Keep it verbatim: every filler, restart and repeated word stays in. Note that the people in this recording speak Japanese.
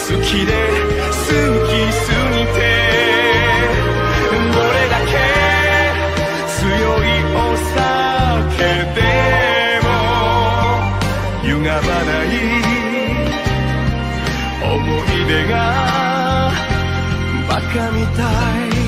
好きで好きすぎてどれだけ強いお酒でも歪まない思い出がバカみたい